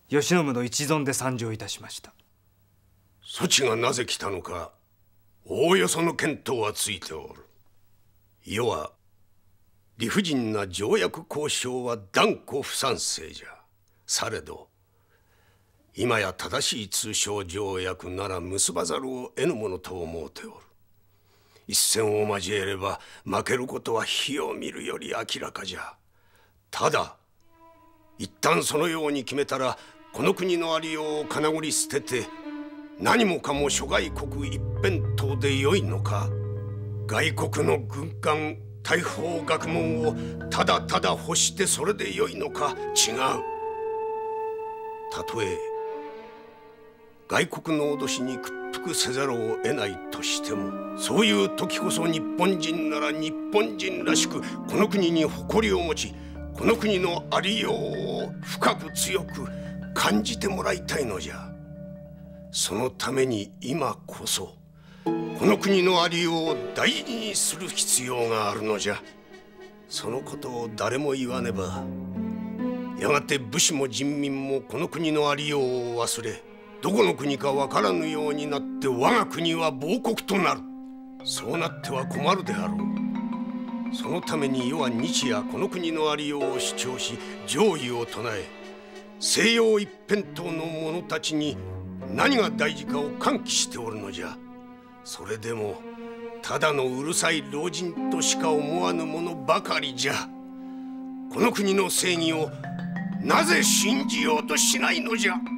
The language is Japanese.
慶喜の一存で参上いたしました。 そちがなぜ来たのか、おおよその見当はついておる。世は理不尽な条約交渉は断固不賛成じゃ。されど今や正しい通商条約なら結ばざるを得ぬものと思うておる。一戦を交えれば負けることは火を見るより明らかじゃ。ただ一旦そのように決めたら、この国のありようをかなぐり捨てて何もかも諸外国一辺倒でよいのか。外国の軍艦大砲学問をただただ欲してそれでよいのか。違う。たとえ外国の脅しに屈服せざるを得ないとしても、そういう時こそ日本人なら日本人らしくこの国に誇りを持ち、この国のありようを深く強く感じてもらいたいのじゃ。そのために今こそこの国のありようを大事にする必要があるのじゃ。そのことを誰も言わねば、やがて武士も人民もこの国のありようを忘れ、どこの国か分からぬようになって我が国は亡国となる。そうなっては困るであろう。そのために世は日夜この国のありようを主張し、攘夷を唱え、西洋一辺倒の者たちに何が大事かを喚起しておるのじゃ。それでもただのうるさい老人としか思わぬ者ばかりじゃ。この国の正義をなぜ信じようとしないのじゃ。